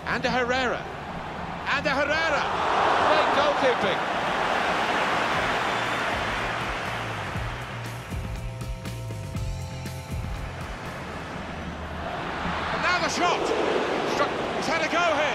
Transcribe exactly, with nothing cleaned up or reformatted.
Ander Herrera. Ander Herrera. Great goalkeeping. And now the shot. Struck. He's had a go here.